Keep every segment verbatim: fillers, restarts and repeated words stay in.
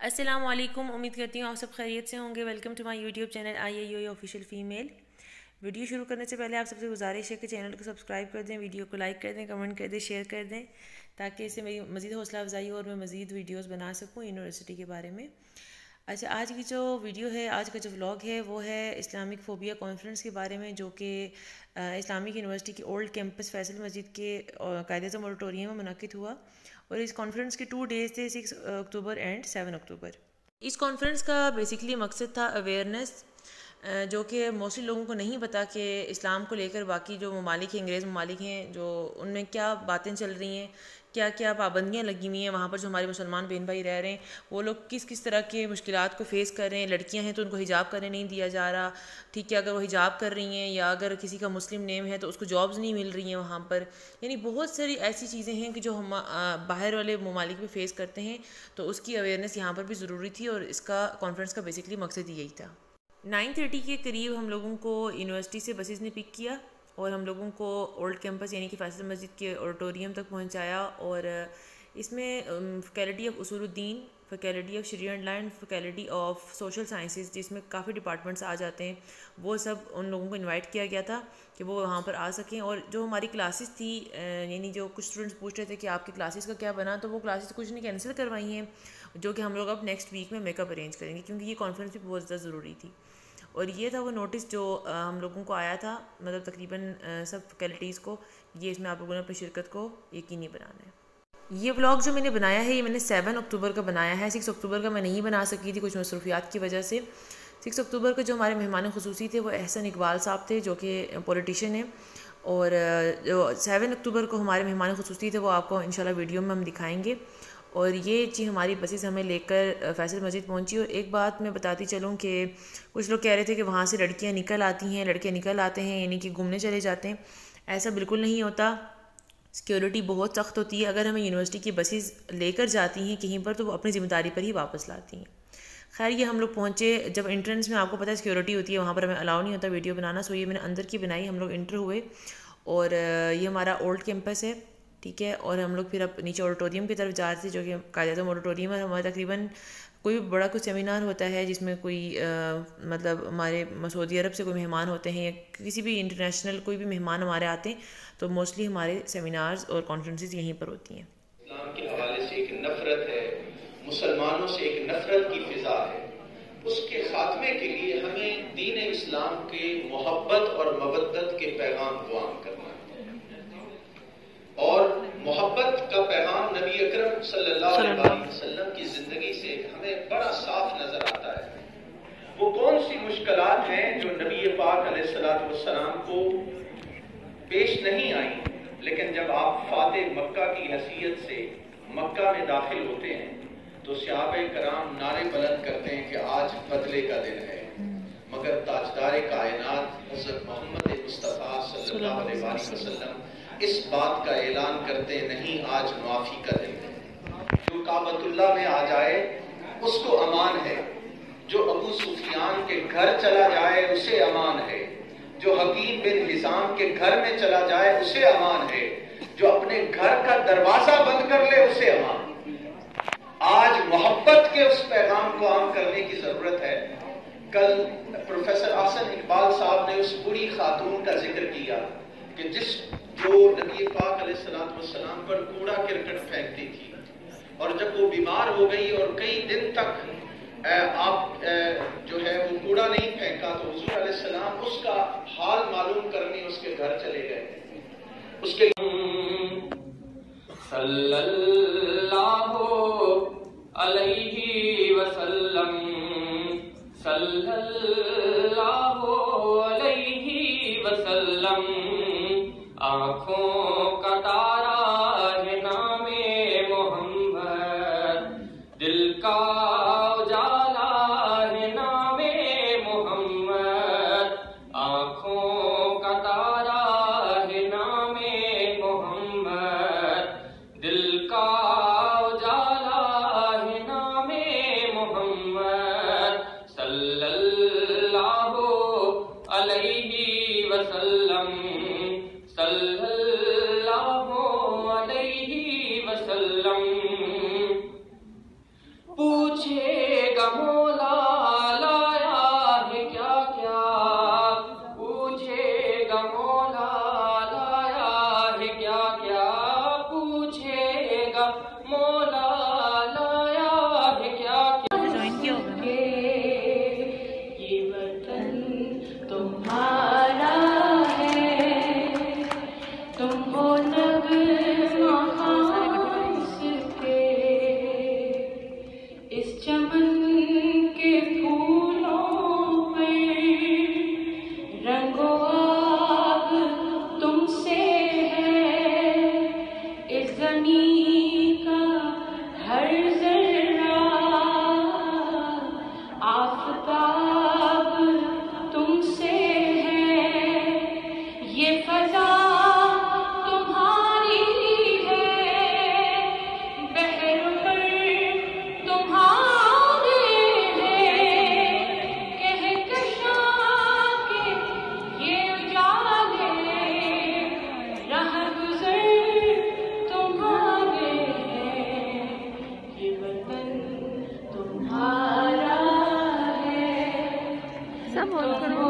السلام علیکم، امید کرتی ہوں آپ سب خیریت سے ہوں گے۔ Welcome to my YouTube channel I A U A official female. Video شروع کرنے سے پہلے آپ سب سے گزارش ہے کہ چینل کو سبسکرائب کر دیں، ویڈیو کو لائک کر دیں، کمنٹ کر دیں، شیئر کر دیں تاکہ اس سے میری مزید حوصلہ افزائی ہو اور میں مزید ویڈیوز بنا سکوں یونیورسٹی کے بارے میں۔ اچھا، آج کی جو ویڈیو ہے، آج کا جو ولاگ ہے وہ ہے اسلامک فوبیا کانفرنس کے بارے میں، جو کہ اسلامک یونیورسٹی کی اولڈ کیمپس فیصل مسجد کے قائد اعظم آڈیٹوریم میں منعقد ہوا، اور اس کانفرنس کے ٹو ڈیز تھے، six October and seven October. اس کانفرنس کا بیسکلی مقصد تھا اویئرنیس، جو کہ موسٹلی لوگوں کو نہیں پتہ کہ اسلام کو لے کر باقی جو ممالک ہیں، انگریز ممالک ہیں، جو ان میں کیا باتیں چل رہی ہیں، کیا کیا پابندیاں لگی ہوئی ہیں وہاں پر، جو ہمارے مسلمان بہن بھائی رہ رہے ہیں وہ لوگ کس کس طرح کے مشکلات کو فیس کر رہے ہیں۔ لڑکیاں ہیں تو ان کو حجاب کرنے نہیں دیا جا رہا، ٹھیک ہے، اگر وہ حجاب کر رہی ہیں یا اگر کسی کا مسلم نیم ہے تو اس کو جابز نہیں مل رہی ہیں وہاں پر، یعنی بہت ساری ایسی چیزیں ہیں کہ جو ہم باہر والے ممالک میں فیس کرتے ہیں، تو اس کی اویئرنیس یہاں پر بھی ضروری تھی، اور اس کا کانفرنس کا بیسکلی مقصد یہی تھا۔ نائن تھرٹی کے قریب ہم لوگوں کو یونیورسٹی سے بسیز نے پک کیا اور ہم لوگوں کو اولڈ کیمپس یعنی کہ فیصل مسجد کے آڈیٹوریم تک پہنچایا، اور اس میں faculty of Usul al Din, faculty of Shariah and law and faculty of social sciences, جس میں کافی ڈپارٹمنٹس آ جاتے ہیں، وہ سب ان لوگوں کو انوائٹ کیا گیا تھا کہ وہ وہاں پر آ سکیں۔ اور جو ہماری کلاسز تھی، یعنی جو کچھ اسٹوڈنٹس پوچھ رہے تھے کہ آپ کی کلاسز کا کیا بنا، تو وہ کلاسز کچھ نے کینسل کروائی ہیں، جو کہ ہم لوگ اب نیکسٹ ویک میں میک اپ ارینج کریں گے، کیونکہ یہ کانفرنس بھی بہت زیادہ ضروری تھی۔ اور یہ تھا وہ نوٹس جو ہم لوگوں کو آیا تھا، مطلب تقریباً سب فیکلٹیز کو، یہ اس میں آپ لوگوں نے اپنی شرکت کو یقینی بنانا ہے۔ یہ ولاگ جو میں نے بنایا ہے، یہ میں نے سیون اکتوبر کا بنایا ہے، سکس اکتوبر کا میں نہیں بنا سکی تھی کچھ مصروفیات کی وجہ سے۔ سکس اکتوبر کے جو ہمارے مہمان خصوصی تھے وہ احسن اقبال صاحب تھے، جو کہ پولیٹیشین ہیں، اور جو سیون اکتوبر کو ہمارے مہمان خصوصی تھے وہ آپ کو انشاءاللہ ویڈیو میں ہم دکھائیں گے۔ اور یہ چیز ہماری بسیز ہمیں لے کر فیصل مسجد پہنچی۔ اور ایک بات میں بتاتی چلوں کہ کچھ لوگ کہہ رہے تھے کہ وہاں سے لڑکیاں نکل آتی ہیں، لڑکے نکل آتے ہیں، یعنی کہ گھومنے چلے جاتے ہیں۔ ایسا بالکل نہیں ہوتا، سیکیورٹی بہت سخت ہوتی ہے۔ اگر ہمیں یونیورسٹی کی بسیز لے کر جاتی ہیں کہیں پر تو وہ اپنی ذمہ داری پر ہی واپس لاتی ہیں۔ خیر، یہ ہم لوگ پہنچے، جب انٹرنس میں آپ کو پتہ ہے سیکیورٹی ہوتی ہے، وہاں پر ہمیں الاؤ نہیں ہوتا ویڈیو بنانا، سو یہ میں نے اندر کی بنائی۔ ہم لوگ انٹر ہوئے، اور یہ ہمارا اولڈ کیمپس ہے، ٹھیک ہے، اور ہم لوگ پھر اب نیچے آڈیٹوریم کی طرف جا رہے تھے، جو کہ قائد اعظم آڈیٹوریم ہے۔ ہمارا تقریباً کوئی بڑا کوئی سیمینار ہوتا ہے جس میں کوئی مطلب ہمارے سعودی عرب سے کوئی مہمان ہوتے ہیں یا کسی بھی انٹرنیشنل کوئی بھی مہمان ہمارے آتے ہیں، تو موسٹلی ہمارے سیمینارز اور کانفرنسز یہیں پر ہوتی ہیں۔ اسلام کے حوالے سے ایک نفرت ہے، مسلمانوں سے ایک نفرت کی فضا ہے، اس کے خاتمے کے لیے ہمیں دین اسلام کے محبت اور مودت کے پیغام کو عام کرنا ہے، اور محبت کا پیغام نبی اکرم صلی اللہ علیہ وسلم کی زندگی سے ہمیں بڑا صاف نظر آتا ہے۔ وہ کون سی مشکلات ہیں جو نبی پاک علیہ الصلوۃ والسلام کو پیش نہیں آئیں، لیکن جب آپ فاتح مکہ کی حیثیت سے مکہ میں داخل ہوتے ہیں تو صحابہ کرام نعرے بلند کرتے ہیں کہ آج بدلے کا دن ہے، مگر تاجدار کائنات حضرت محمد مصطفیٰ صلی اللہ علیہ وسلم اس بات کا اعلان کرتے نہیں، آج معافی کا دن ہے۔ جو کعبۃ اللہ میں آ جائے اس کو امان ہے، جو ابو سفیان کے گھر چلا جائے اسے امان ہے، جو حکیم بن حزام کے گھر میں چلا جائے اسے امان ہے، جو اپنے گھر کا دروازہ بند کر لے اسے امان۔ آج محبت کے اس پیغام کو عام کرنے کی ضرورت ہے۔ کل پروفیسر احسن اقبال صاحب نے اس بری خاتون کا ذکر کیا کہ جس جو نبی پاک علیہ السلام والسلام پر کوڑا کرکٹ پھینکتی تھی، اور جب وہ بیمار ہو گئی اور کئی دن تک آپ جو ہے وہ کوڑا نہیں پھینکا، تو حضور علیہ السلام اس کا حال معلوم کرنے اس کے گھر چلے گئے۔ اس کے صلی اللہ علیہ وسلم، صلی اللہ علیہ وسلم، آنکھوں کا تارا ہے نام محمد، دل کا اجالا ہے نام محمد، آنکھوں کا تارا ہے نام محمد، دل کا اجالا ہے نام محمد، صلی اللہ علیہ وسلم، صلی اللہ علیہ وسلم۔ پوچھ پوچھے گا مولا لایا ہے کیا کیا، پوچھے گا مولا لایا ہے کیا کیا، پوچھے گا مولا لایا ہے کیا کیا۔ یہ وطن تمہارا ہے، تم ہو نغمہ خاص کے، اس چمن کے پھولوں پہ رنگ و آب تم سے ہے، اس زمین کا ہر ذرہ آفتاب تم سے ہے، یہ فضا تمہاری ہے، بحر پر تمہارے ہیں، کہکشاں کے یہ اجالے، راہ گزر تمہارے ہیں، یہ وطن تمہارا ہے، تم ہو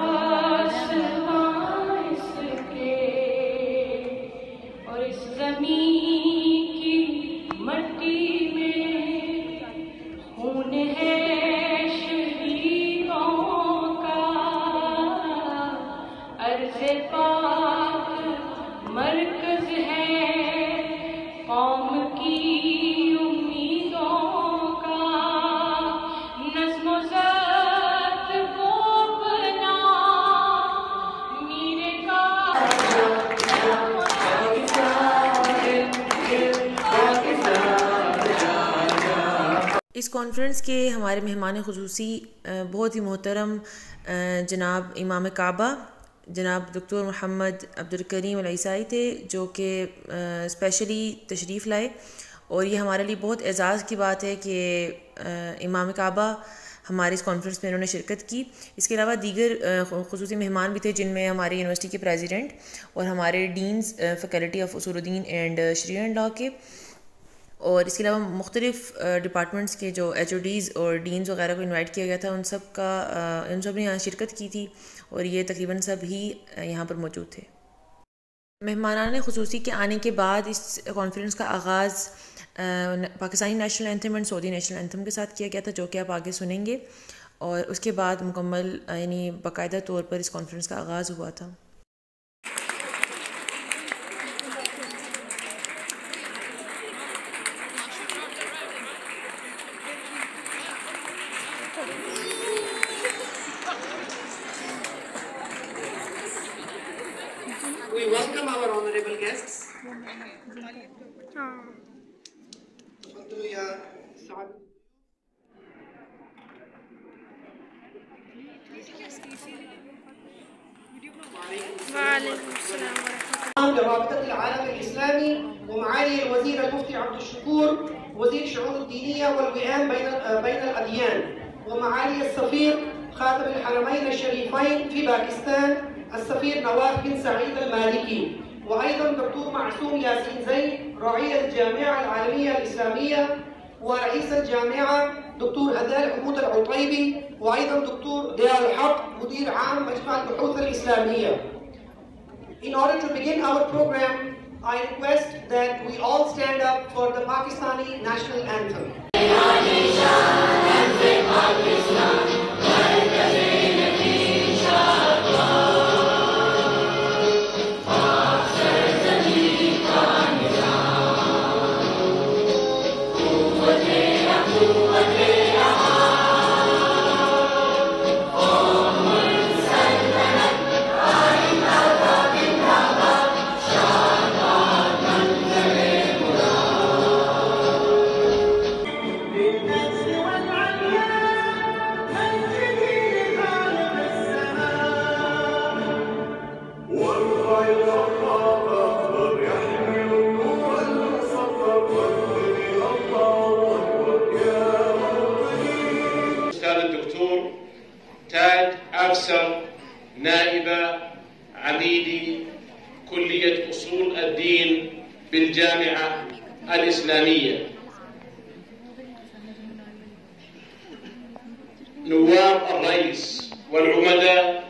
آسمان اس کے، اور اس زمین کی مٹی میں خون ہے شہیدوں کا، عرض پاک مرکز ہے قوم کی امیدوں کا، نظم و ضبط کو اپنا میرے کا۔ اس کانفرنس کے ہمارے مہمان خصوصی بہت ہی محترم جناب امام کعبہ جناب دکتور محمد عبدالکریم العیسائی تھے، جو کہ اسپیشلی تشریف لائے، اور یہ ہمارے لیے بہت اعزاز کی بات ہے کہ امام کعبہ ہمارے اس کانفرنس میں انہوں نے شرکت کی۔ اس کے علاوہ دیگر خصوصی مہمان بھی تھے، جن میں ہماری یونیورسٹی کے پریزیڈنٹ اور ہمارے deans faculty of Usul Uddin and Shariah and law کے، اور اس کے علاوہ مختلف ڈپارٹمنٹس کے جو ایچ او ڈیز اور ڈینز وغیرہ کو انوائٹ کیا گیا تھا، ان سب کا ان سب نے یہاں شرکت کی تھی، اور یہ تقریباً سب ہی یہاں پر موجود تھے۔ مہمانان خصوصی کے آنے کے بعد اس کانفرنس کا آغاز Pakistani national anthem and Saudi national anthem کے ساتھ کیا گیا تھا، جو کہ آپ آگے سنیں گے، اور اس کے بعد مکمل یعنی باقاعدہ طور پر اس کانفرنس کا آغاز ہوا تھا۔ We welcome our honorable guests. تفضلوا يا سعد. وعليكم السلام ورحمة الله. لرابطة العالم الإسلامي ومعالي الوزير المفتي عبد الشكور وزير الشؤون الدينية والوئام بين بين الأديان، ومعالي السفير خادم الحرمين الشريفين في باكستان السفير نواف بن سعيد المالكي، وأيضا دكتور معصوم ياسين زين رعية الجامعة العالمية الإسلامية، ورئيس الجامعة دكتور هدال حمود العطيبي، وأيضا دكتور ضياء الحق مدير عام مجمع البحوث الإسلامية. In order to begin our program, I request that we all stand up for the Pakistani national anthem. نائبة Amid كلية أصول الدين بالجامعة الإسلامية. نواب الرئيس والعمداء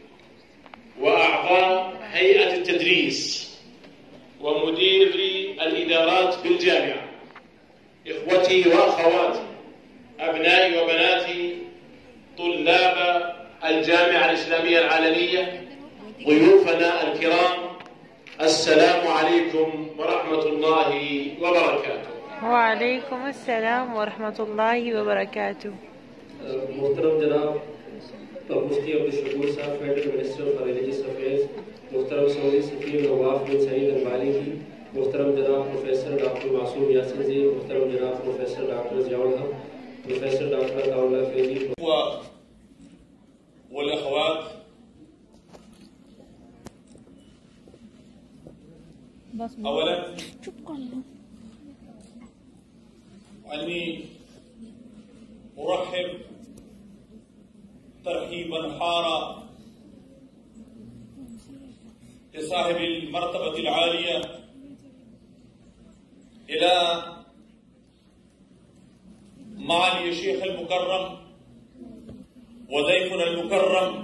وأعضاء هيئة التدريس ومديري الإدارات بالجامعة، إخوتي وأخواتي، أبنائي وبناتي، طلاب الجامعة الإسلامية العالمية، ضيوفنا الكرام، السلام عليكم ورحمة الله وبركاته. وعلیکم السلام ورحمۃ اللہ وبرکاتہ. محترم جناب مفتی عبدالشکور صاحب، federal minister for religious affairs, محترم سعودی سفیر نواف بن سعید المالکی، محترم جناب پروفیسر ڈاکٹر معصوم یاسر جی، محترم جناب professor doctor Zia ul Haq, professor doctor Ata Ullah Faizi والاخوات، اولا عني ارحب ترحيبا حارا لصاحب المرتبة العالية إلى معالي الشيخ المكرم وضيفنا المكرم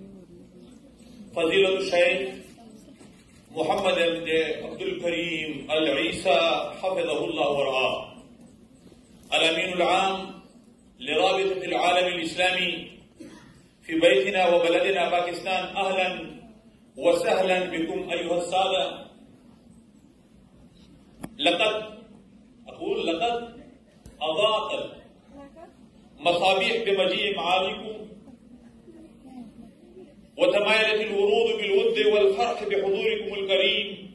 فضيلة الشيخ محمد بن عبد الكريم العيسى حفظه الله ورعاه، الأمين العام لرابطة العالم الإسلامي في بيتنا وبلدنا باكستان. أهلا وسهلا بكم أيها السادة. لقد أقول لقد أضاءت المصابيح بمجيء معاليكم، وتمايلت الورود بالود والفرح بحضوركم الكريم،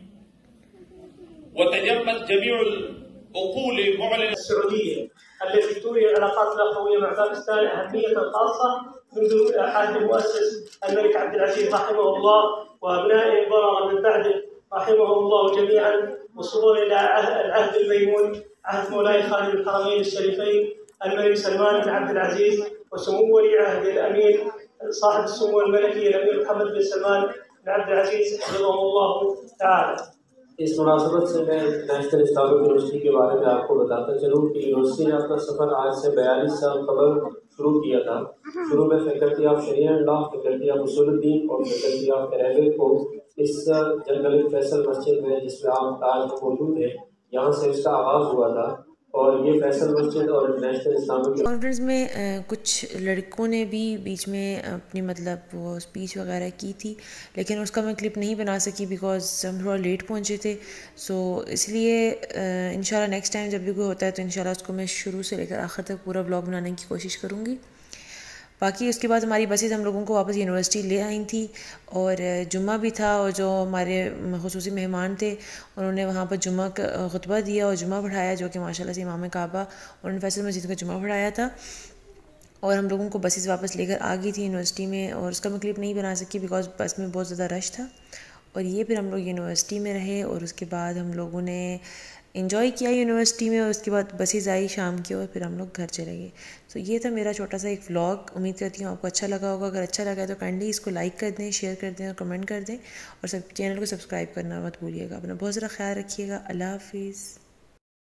وتجمد جميع العقول المعلنة السعودية التي تولي العلاقات الأخوية مع باكستان أهمية خاصة منذ حال المؤسس الملك عبد العزيز رحمه الله وأبنائه البررة من بعده رحمهم الله جميعا، وصولا إلى العهد الميمون، عهد مولاي خادم الحرمين الشريفين الملك سلمان بن عبد العزيز، وسمو ولي عهد الأمير صاحب السمو الملكي الأمير محمد بن سلمان بن عبد العزيز حفظهم الله تعالى. اس مناسبت سے میں نیشنل اسلامک یونیورسٹی کے بارے میں آپ کو بتاتا چلوں کہ یونیورسٹی نے اپنا سفر آج سے بیالیس سال قبل شروع کیا تھا. شروع میں faculty of Shariah law, faculty of Usul al Din اور فیکلٹی آف اریبک کو اس جنرل فیصل مسجد میں جس میں آپ تاج موجود ہیں یہاں سے اس کا آغاز ہوا تھا. اور یہ فیصل مسجد اور نیشنل اسلامک کانفرنس میں کچھ لڑکوں نے بھی بیچ میں اپنی مطلب وہ اسپیچ وغیرہ کی تھی، لیکن اس کا میں کلپ نہیں بنا سکی بیکاز ہم تھوڑا لیٹ پہنچے تھے. سو اس لیے انشاءاللہ نیکسٹ ٹائم جب بھی کوئی ہوتا ہے تو انشاءاللہ اس کو میں شروع سے لے کر آخر تک پورا بلاگ بنانے کی کوشش کروں گی. باقی اس کے بعد ہماری بسیز ہم لوگوں کو واپس یونیورسٹی لے آئی تھیں، اور جمعہ بھی تھا، اور جو ہمارے خصوصی مہمان تھے انہوں نے وہاں پر جمعہ کا خطبہ دیا اور جمعہ پڑھایا، جو کہ ماشاء اللہ سے امام کعبہ انہوں نے فیصل مسجد کا جمعہ پڑھایا تھا. اور ہم لوگوں کو بسیز واپس لے کر آ گئی تھی یونیورسٹی میں، اور اس کا میں کلپ نہیں بنا سکی بیکاز بس میں بہت زیادہ رش تھا. اور یہ پھر ہم لوگ یونیورسٹی میں رہے، اور اس کے بعد ہم لوگوں نے انجوائے کیا یونیورسٹی میں، اور اس کے بعد بسیز آئی شام کی اور پھر ہم لوگ گھر چلے گئے. تو یہ تھا میرا چھوٹا سا ایک ولاگ. امید کرتی ہوں آپ کو اچھا لگا ہوگا. اگر اچھا لگا تو کائنڈلی اس کو لائک کر دیں، شیئر کر دیں اور کمنٹ کر دیں، اور سب چینل کو سبسکرائب کرنا مت بھولیے گا. اپنا بہت زیادہ خیال رکھیے گا. اللہ حافظ.